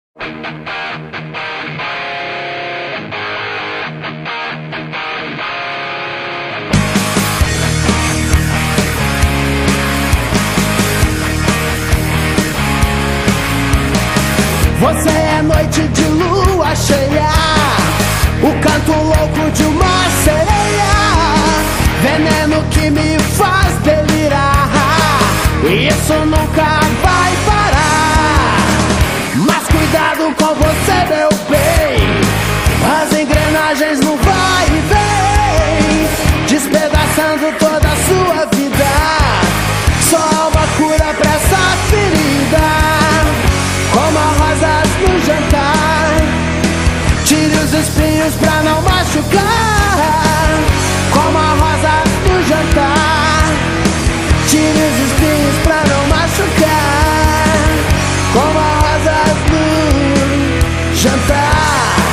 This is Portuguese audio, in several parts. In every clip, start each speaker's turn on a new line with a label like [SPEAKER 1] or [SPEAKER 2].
[SPEAKER 1] Você é noite de lua cheia, o canto louco de uma sereia, veneno que me faz delirar. Isso nunca vai parar. Mas cuidado com você, meu bem, as engrenagens não vai e vem, despedaçando toda a sua vida. Só há uma cura pra essa ferida, como rosas no jantar. Tire os espinhos pra não machucar, como rosas no jantar. Tire os espinhos pra não machucar, como rosas no jantar.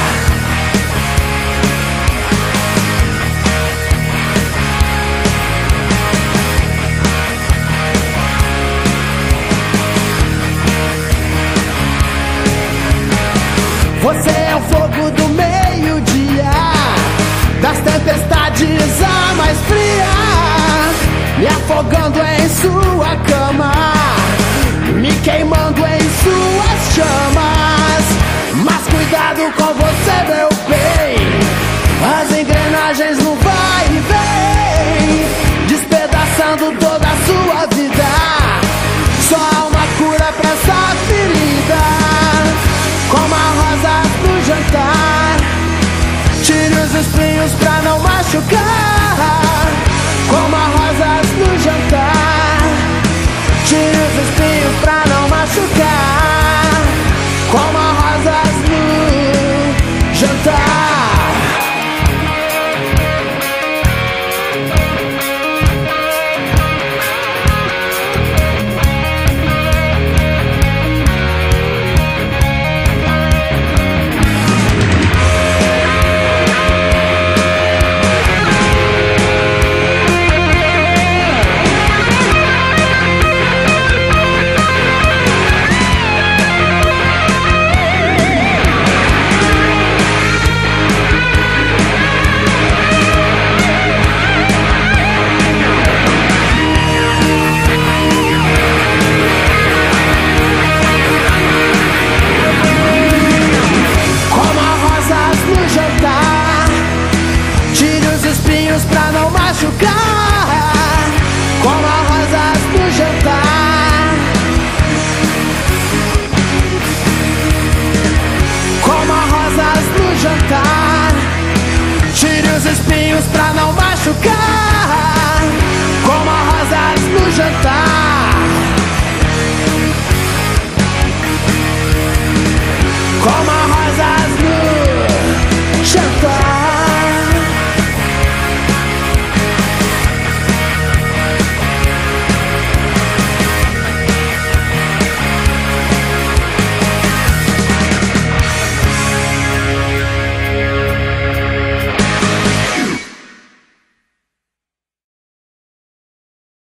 [SPEAKER 1] Você é o fogo do meio-dia, das tempestades a mais fria, me afogando em sua cama, me queimando em suas chamas. Mas cuidado com você, meu bem, as engrenagens não vai e vem, despedaçando toda a sua vida. Só há uma cura pra essa ferida, como a rosa no jantar. Tire os espinhos pra não machucar, como a rosas no jantar. Tire os espinhos pra não machucar, como a rosas no jantar. Pra não machucar, como a rosas no jantar. Como a rosas no jantar. Tire os espinhos pra